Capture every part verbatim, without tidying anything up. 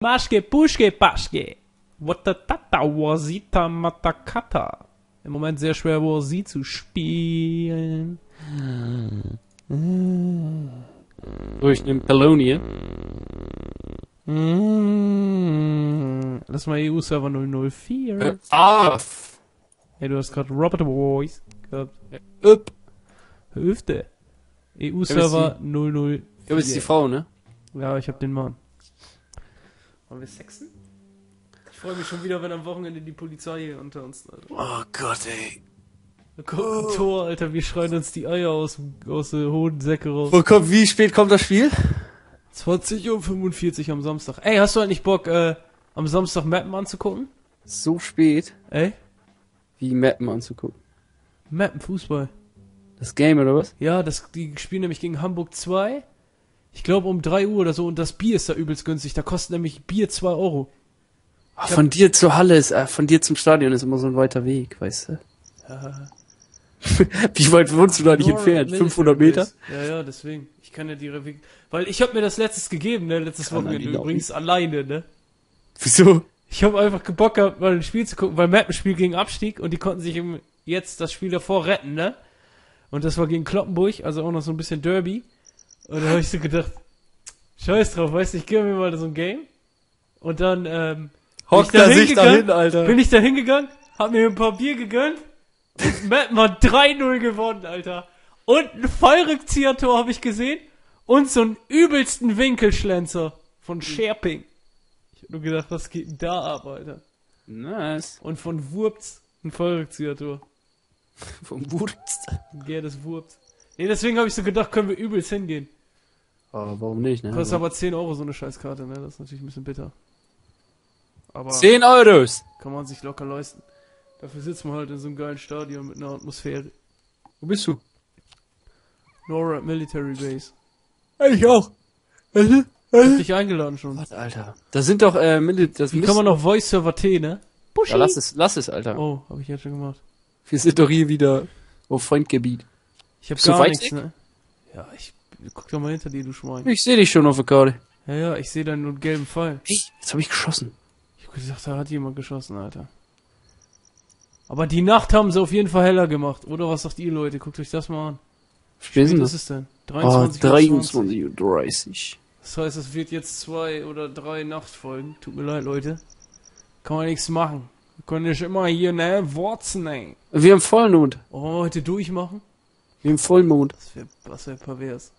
Maschke, Puschke, Paschke. Watatata, Wasita, Matakata. Im Moment sehr schwer, Wasi zu spielen. So, ich nehme Polonia. Lass mal E U-Server null null vier. Hör auf! Hey, du hast gerade Robert Voice gehabt. Upp. Hüfte. E U-Server null null vier. Du bist die Frau, ne? Ja, ich hab den Mann. Wollen wir sexen? Ich freue mich schon wieder, wenn am Wochenende die Polizei hier unter uns, Alter. Oh Gott, ey. Da kommt ein Tor, Alter, wir schreien uns die Eier aus, aus den Hodensäcke raus. Wo kommt, wie spät kommt das Spiel? zwanzig Uhr fünfundvierzig am Samstag. Ey, hast du eigentlich Bock, äh, am Samstag Mappen anzugucken? So spät? Ey? Wie Mappen anzugucken. Mappen, Fußball. Das Game, oder was? Ja, das, die spielen nämlich gegen Hamburg zwei. Ich glaube um drei Uhr oder so, und das Bier ist da übelst günstig. Da kostet nämlich Bier zwei Euro. Ach, von dir zur Halle ist, äh, von dir zum Stadion ist immer so ein weiter Weg, weißt du? Ja. Wie weit wohnst du da nicht entfernt? fünfhundert Meter? Ja, ja, deswegen. Ich kann ja die Revik... Weil ich hab mir das letztes gegeben, ne? Letztes Kann Wochenende man die übrigens alleine, ne? Wieso? Ich habe einfach Bock gehabt, mal ein Spiel zu gucken, weil Mappen spielt gegen Abstieg und die konnten sich im, jetzt das Spiel davor retten, ne? Und das war gegen Kloppenburg, also auch noch so ein bisschen Derby. Und da habe ich so gedacht, scheiß drauf, weißt du, ich gebe mir mal so ein Game. Und dann, ähm, Hockt bin ich er sich hingegangen, dahin, Alter. Bin ich da hingegangen, hab mir ein paar Bier gegönnt. Und Mappen hat drei null gewonnen, Alter. Und ein Fallrückzieher-Tor habe ich gesehen. Und so einen übelsten Winkelschlenzer von Scherping. Ich hab nur gedacht, was geht denn da ab, Alter? Nice. Und von Wurps ein Fallrückzieher-Tor. Vom Wurst. Gerdes Wurps. Nee, deswegen habe ich so gedacht, können wir übelst hingehen. Aber warum nicht, ne? Kostet aber zehn Euro so eine Scheißkarte, ne? Das ist natürlich ein bisschen bitter. Aber zehn Euros! kann man sich locker leisten. Dafür sitzt man halt in so einem geilen Stadion mit einer Atmosphäre. Wo bist du? NORAD Military Base. Ich auch. Ich hab dich eingeladen schon. Was, Alter? Da sind doch, äh, Mili das Wie kann man noch Voice Server T, ne? Buschi. Ja, lass es, lass es, Alter. Oh, hab ich jetzt schon gemacht. Wir sind doch hier wieder auf Feindgebiet. Ich hab Bist du gar weit nichts, weg? ne? Ja, ich guck doch mal hinter dir, du Schwein. Ich sehe dich schon auf der Karte. Ja, ja, ich sehe deinen gelben Pfeil. Hey, jetzt habe ich geschossen. Ich hab gesagt, da hat jemand geschossen, Alter. Aber die Nacht haben sie auf jeden Fall heller gemacht. Oder was sagt ihr, Leute? Guckt euch das mal an. Wie Wie ist denn ist das? es denn? Oh, dreiundzwanzig Uhr zwanzig. dreiundzwanzig Uhr dreißig. Das heißt, es wird jetzt zwei oder drei Nachtfolgen. Tut mir leid, Leute. Kann man nichts machen. Wir können nicht immer hier, ne, Worzen, ey. Wir haben Vollmond. Oh, wollen wir heute durchmachen? Wir haben Vollmond. Das wäre das wär pervers.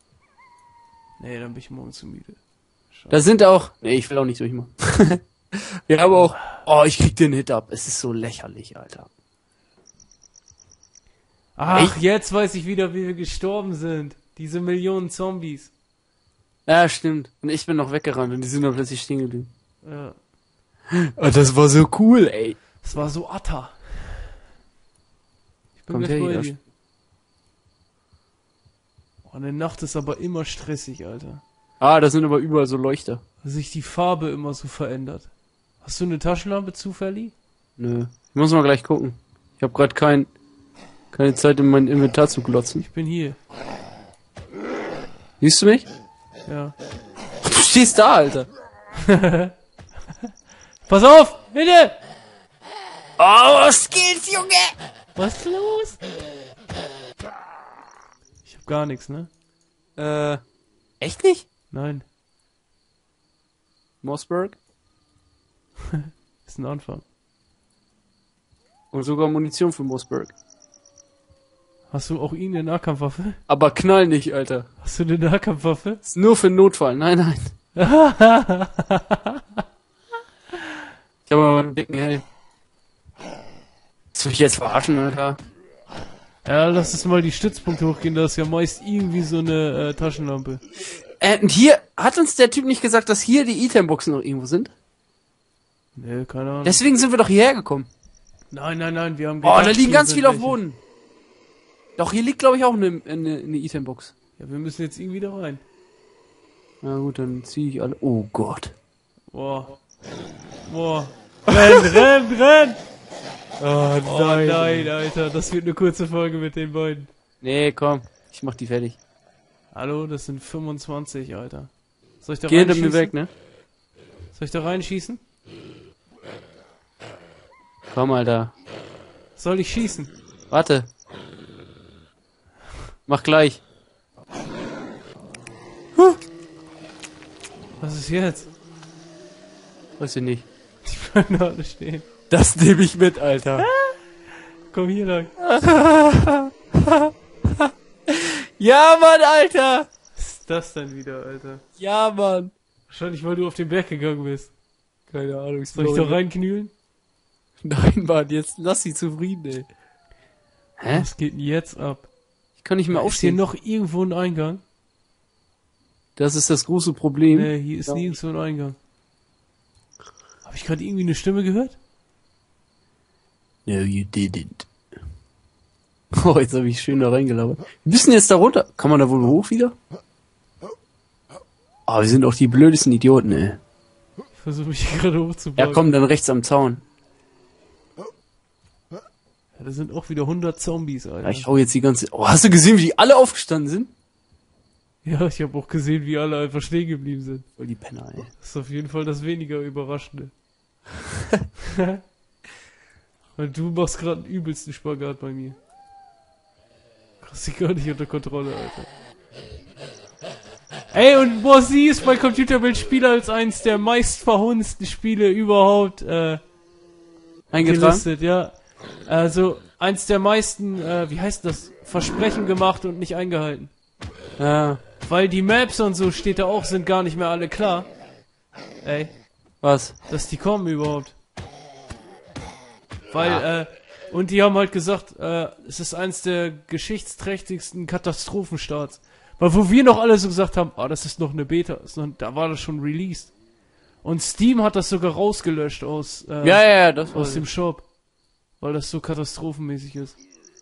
Nee, dann bin ich morgen zu müde. Da sind auch... Nee, ich will auch nicht durchmachen. Wir haben auch... Oh, ich krieg den Hit ab. Es ist so lächerlich, Alter. Ach, jetzt weiß ich wieder, wie wir gestorben sind. Diese Millionen Zombies. Ja, stimmt. Und ich bin noch weggerannt und die sind dann plötzlich stehen geblieben. Ja. Oh, das war so cool, ey. Das war so atta. Ich bin Kommt gleich her, bei jeder dir. Oh, eine Nacht ist aber immer stressig, Alter. Ah, da sind aber überall so Leuchter. Dass sich die Farbe immer so verändert. Hast du eine Taschenlampe zufällig? Nö. Ich muss mal gleich gucken. Ich habe gerade kein, keine Zeit, in mein Inventar zu glotzen. Ich bin hier. Siehst du mich? Ja. Du stehst da, Alter. Pass auf! Bitte! Oh, was geht, Junge? Was ist los? Ich hab gar nichts, ne? Äh, echt nicht? Nein. Mossberg? Ist ein Anfang. Und sogar Munition für Mossberg. Hast du auch ihn eine Nahkampfwaffe? Aber knall nicht, Alter. Hast du eine Nahkampfwaffe? Ist nur für Notfall. Nein, nein. Ich habe aber einen dicken Helm. Willst du mich jetzt verarschen, Alter? Ja, lass es mal die Stützpunkte hochgehen, da ist ja meist irgendwie so eine äh, Taschenlampe. Äh, und hier, hat uns der Typ nicht gesagt, dass hier die Itemboxen noch irgendwo sind? Nee, keine Ahnung. Deswegen sind wir doch hierher gekommen. Nein, nein, nein, wir haben Oh, gedacht, da liegen hier ganz sind viele auf welche. Boden. Doch, hier liegt, glaube ich, auch eine, eine, eine Itembox. Ja, wir müssen jetzt irgendwie da rein. Na gut, dann ziehe ich alle... Oh Gott. Boah. Boah. Renn, renn, renn! Oh nein, nein, Alter, das wird eine kurze Folge mit den beiden. Nee, komm. Ich mach die fertig. Hallo, das sind fünfundzwanzig, Alter. Soll ich da Geh hinter reinschießen? mir weg, ne? Soll ich da reinschießen? Komm, Alter. Soll ich schießen? Warte. Mach gleich. Was ist jetzt? Weiß ich nicht. Die bleiben da alle stehen. Das nehme ich mit, Alter. Komm hier lang. Ja, Mann, Alter. Was ist das denn wieder, Alter? Ja, Mann. Wahrscheinlich, weil du auf den Berg gegangen bist. Keine Ahnung. Soll ich da reinknühlen? Nein, Mann, jetzt lass sie zufrieden, ey. Hä? Was geht denn jetzt ab? Ich kann nicht mehr Ist hier aufstehen. noch irgendwo ein Eingang? Das ist das große Problem. Nee, hier ist Ja. nirgendwo ein Eingang. Habe ich gerade irgendwie eine Stimme gehört? No, you didn't. Oh, jetzt habe ich schön da reingelabert. Wir müssen jetzt da runter. Kann man da wohl hoch wieder? Oh, wir sind auch die blödesten Idioten, ey. Ich versuche mich hier gerade hochzubauen. Ja, komm, dann rechts am Zaun. Ja, da sind auch wieder hundert Zombies, Alter. Ja, ich hau jetzt die ganze... Oh, hast du gesehen, wie die alle aufgestanden sind? Ja, ich habe auch gesehen, wie alle einfach stehen geblieben sind. Voll die Penner, ey. Das ist auf jeden Fall das weniger Überraschende. Weil du machst gerade einen übelsten Spagat bei mir. Krass, ich gar nicht unter Kontrolle, Alter. Ey, und Mosi ist bei Computerbildspieler als eins der meistverhunzten Spiele überhaupt äh, Eingetragen? gelistet, ja. Also, eins der meisten, äh, wie heißt das, Versprechen gemacht und nicht eingehalten. Ja. Weil die Maps und so steht da auch, sind gar nicht mehr alle klar. Ey, Was? dass die kommen überhaupt. Weil, äh, und die haben halt gesagt, äh, es ist eins der geschichtsträchtigsten Katastrophenstarts. Weil wo wir noch alle so gesagt haben, ah, das ist noch eine Beta, ist noch, da war das schon released. Und Steam hat das sogar rausgelöscht aus, äh, Ja, ja, ja, das aus war dem Shop. Weil das so katastrophenmäßig ist.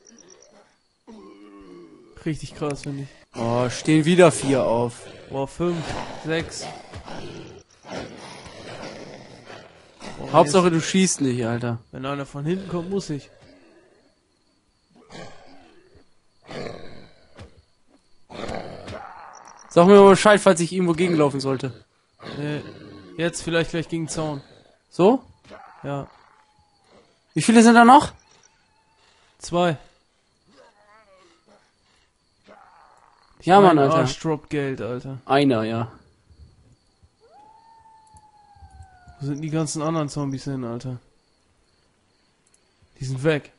Richtig krass, finde ich. Oh, stehen wieder vier auf. Boah, fünf, sechs. Boah, Hauptsache du schießt nicht, Alter. wenn einer von hinten kommt, muss ich. Sag mir mal Bescheid, falls ich irgendwo gegenlaufen sollte. Äh, jetzt vielleicht gleich gegen den Zaun. So? Ja. Wie viele sind da noch? Zwei. Ja, Mann, Mein Alter. Arsch droppt Geld, Alter. Einer, ja. Wo sind die ganzen anderen Zombies hin, Alter? Die sind weg.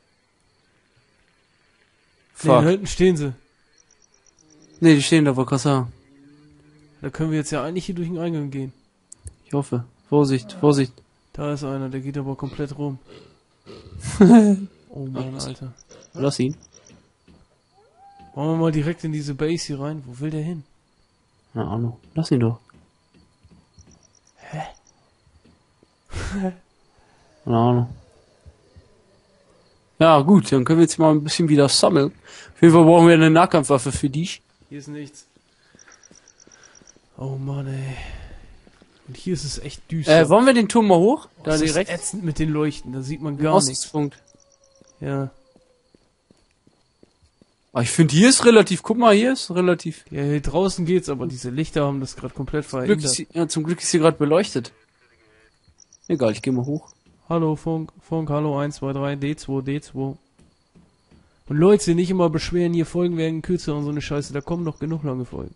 Nee, da Fuck. hinten stehen sie. Nee, die stehen da, wollte gerade sagen. Da können wir jetzt ja eigentlich hier durch den Eingang gehen. Ich hoffe. Vorsicht, Vorsicht. Da ist einer, der geht aber komplett rum. Oh Mann, Alter. Lass ihn. Wollen wir mal direkt in diese Base hier rein? Wo will der hin? Keine Ahnung. Lass ihn doch. Hä? Keine Ahnung. Ja, gut, dann können wir jetzt mal ein bisschen wieder sammeln. Auf jeden Fall brauchen wir eine Nahkampfwaffe für dich. Hier ist nichts. Oh Mann, ey. Und hier ist es echt düster. Äh, wollen wir den Turm mal hoch? Da das ist direkt. ätzend mit den Leuchten, da sieht man gar nichts. Aussichtspunkt. Ja. Aber ich finde, hier ist relativ, guck mal, hier ist relativ. Ja, hier draußen geht's, aber diese Lichter haben das gerade komplett Glück verhindert. ist, ja, zum Glück ist hier gerade beleuchtet. Egal, ich gehe mal hoch. Hallo Funk, Funk, hallo eins zwei drei, D zwei, D zwei. Und Leute, nicht immer beschweren, hier Folgen werden kürzer und so eine Scheiße, da kommen noch genug lange Folgen.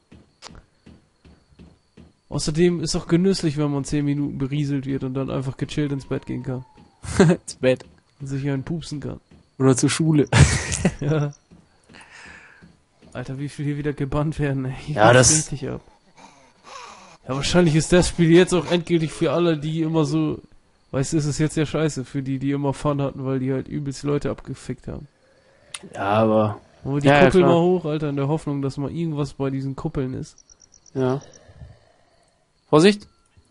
Außerdem ist auch genüsslich, wenn man zehn Minuten berieselt wird und dann einfach gechillt ins Bett gehen kann. Ins Bett. Und sich einen pupsen kann. Oder zur Schule. Ja. Alter, wie viel hier wieder gebannt werden, ey. Hier Ja, geht's das- richtig ab. Ja, wahrscheinlich ist das Spiel jetzt auch endgültig für alle, die immer so, weißt du, ist es jetzt ja scheiße, für die, die immer Fun hatten, weil die halt übelst Leute abgefickt haben. Ja, aber. Wollen wir die Ja, ja, Kuppel klar. mal hoch, Alter, in der Hoffnung, dass mal irgendwas bei diesen Kuppeln ist. Ja. Vorsicht.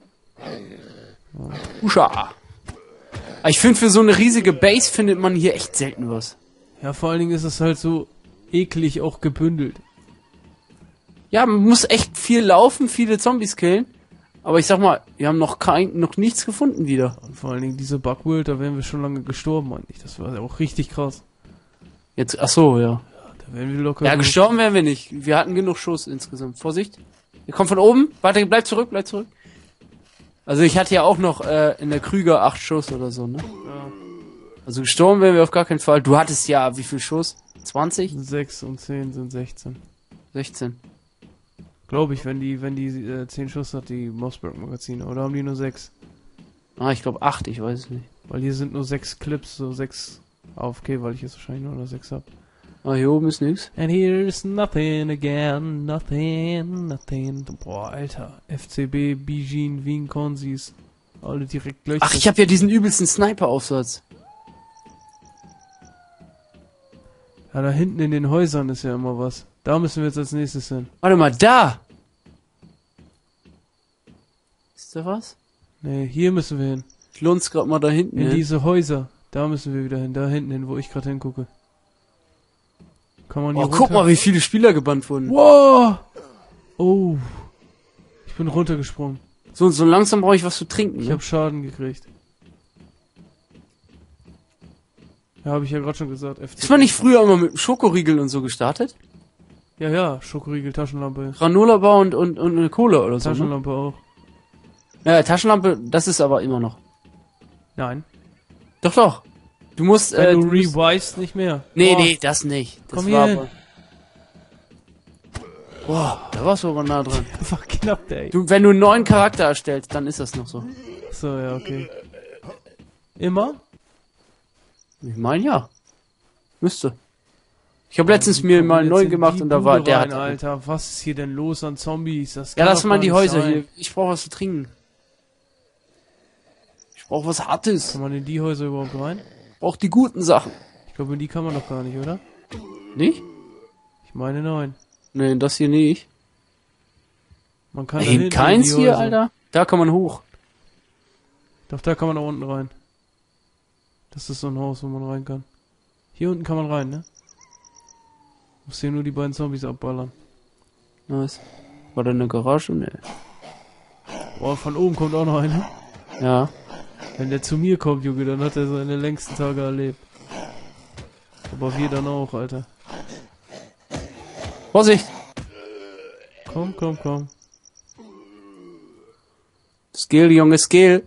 Usha. Aber ich finde, für so eine riesige Base findet man hier echt selten was. Ja, vor allen Dingen ist es halt so eklig auch gebündelt. Ja, man muss echt viel laufen, viele Zombies killen. Aber ich sag mal, wir haben noch kein, noch nichts gefunden wieder. Und vor allen Dingen diese Bugworld, da wären wir schon lange gestorben eigentlich. Das war ja auch richtig krass. Jetzt, ach so, ja. Da wären wir locker... Ja, so- gestorben wären wir nicht. Wir hatten genug Schuss insgesamt. Vorsicht. Wir kommen von oben. Warte, bleib zurück, bleib zurück. Also ich hatte ja auch noch äh, in der Krüger acht Schuss oder so, ne? Ja. Also gestorben wären wir auf gar keinen Fall. Du hattest ja wie viel Schuss? zwanzig? sechs und zehn sind sechzehn. sechzehn. Glaube ich, wenn die, wenn die äh, zehn Schuss hat, die Mossberg-Magazine. Oder haben die nur sechs? Ah, ich glaube acht, ich weiß es nicht. Weil hier sind nur sechs Clips, so sechs A F K, weil ich jetzt wahrscheinlich nur noch sechs hab. Ah, hier oben ist nix. And here's nothing again, nothing, nothing. Boah, Alter. F C B, Bijin, Wien, Konsis. Alle direkt gleich. Ach, ich habe ja diesen übelsten Sniper-Aufsatz. Ja, da hinten in den Häusern ist ja immer was. Da müssen wir jetzt als nächstes hin. Warte mal, da! Ist da was? Nee, hier müssen wir hin. Ich lunz grad mal da hinten In hin. diese Häuser. Da müssen wir wieder hin. Da hinten hin, wo ich gerade hingucke. Kann man hier Oh, guck runter? mal, wie viele Spieler gebannt wurden. Wow! Oh. Ich bin runtergesprungen. So, so langsam brauche ich was zu trinken. Ich Ne? habe Schaden gekriegt. Ja, habe ich ja gerade schon gesagt. F C B. Ist man nicht früher immer mit Schokoriegeln und so gestartet? Ja, ja. Schokoriegel, Taschenlampe. Granola-Bar und, und, und eine Cola oder so. Ne? Taschenlampe auch. Ja, Taschenlampe, das ist aber immer noch. Nein. Doch, doch. Du musst, Wenn äh, du du musst, revivest, nicht mehr. Nee, Boah. nee, das nicht. Das Komm war hier aber... Boah, da warst du aber nah dran. Einfach knapp, ey. Du, wenn du einen neuen Charakter erstellst, dann ist das noch so. So, ja, okay. Immer? Ich meine, ja. Müsste. Ich habe letztens mir mal einen neuen gemacht und da war der... Rein, Hat, Alter, was ist hier denn los an Zombies? Das ja, kann lass doch mal gar die nicht Häuser sein. hier. Ich brauche was zu trinken. Ich brauche was Hartes. Kann man in die Häuser überhaupt rein? Ich brauche die guten Sachen. Ich glaube, in die kann man doch gar nicht, oder? Nicht? Ich meine, nein. Nee, das hier nicht. Man kann da Ey, hinten in keins die hier, Häuser. Alter. Da kann man hoch. Doch, da kann man auch unten rein. Das ist so ein Haus, wo man rein kann. Hier unten kann man rein, ne? Muss hier nur die beiden Zombies abballern. Nice. War da eine Garage? Nee. Boah, von oben kommt auch noch einer. Ja. Wenn der zu mir kommt, Junge, dann hat er seine längsten Tage erlebt. Aber wir dann auch, Alter. Vorsicht! Komm, komm, komm. Skill, Junge, Skill.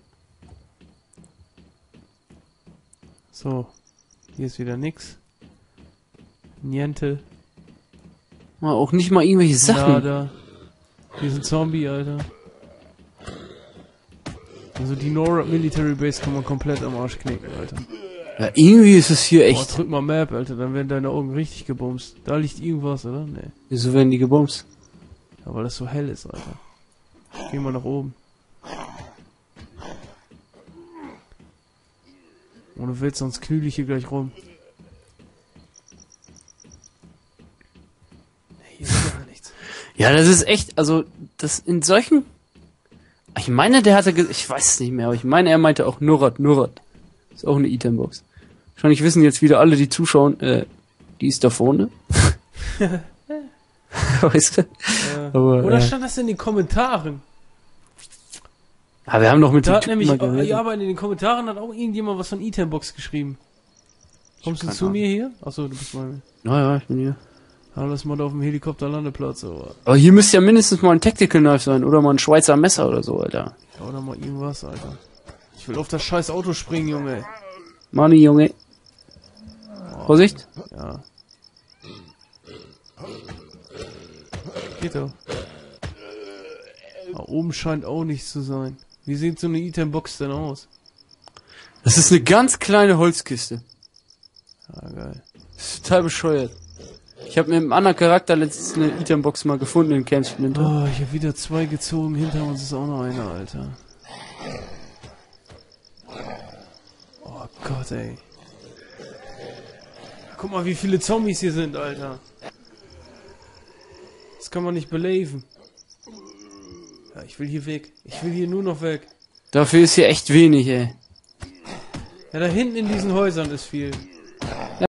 So. Hier ist wieder nix. Niente. Mal auch nicht mal irgendwelche Sachen. Nada. Hier ist ein Zombie, Alter. Also die NORAD Military Base kann man komplett am Arsch knicken, Alter. Ja, irgendwie ist es hier Boah, echt. drück mal Map, Alter, dann werden deine Augen richtig gebumst. Da liegt irgendwas, oder? Nee. Wieso werden die gebumst? Ja, weil das so hell ist, Alter. Geh mal nach oben. Und du willst, sonst knüll ich hier gleich rum. Nee, hier ist gar nichts. Ja, das ist echt, also, das in solchen... Ich meine, der hatte, ge- ich weiß es nicht mehr, aber ich meine, er meinte auch Nurrat, Nurrat. Ist auch eine Itembox. Wahrscheinlich wissen jetzt wieder alle, die zuschauen, äh, die ist da vorne. Weißt du? Äh, Aber, oder äh, stand das in den Kommentaren? Ja, wir haben doch mit Da dem hat Typen nämlich, mal auch, geredet. ja, aber in den Kommentaren hat auch irgendjemand was von Itembox geschrieben. Kommst du keine zu Ahnung. mir hier? Achso, du bist mal. Ja, ja, ich bin hier. Alles mal auf dem Helikopterlandeplatz, aber. Aber hier müsste ja mindestens mal ein Tactical Knife sein oder mal ein Schweizer Messer oder so, Alter. Oder mal irgendwas, Alter. Ich will auf das scheiß Auto springen, Junge. Money, Junge. Vorsicht. Ja. Geht doch. Da oben scheint auch nichts zu sein. Wie sieht so eine Itembox denn aus? Das ist eine ganz kleine Holzkiste. Ah, geil. Das ist total bescheuert. Ich habe mit einem anderen Charakter letztens eine Itembox mal gefunden in Camp Splinter. Oh, ich habe wieder zwei gezogen. Hinter uns ist auch noch einer, Alter. Oh Gott, ey. Guck mal, wie viele Zombies hier sind, Alter. Das kann man nicht beleben. Ja, ich will hier weg. Ich will hier nur noch weg. Dafür ist hier echt wenig, ey. Ja, da hinten in diesen Häusern ist viel.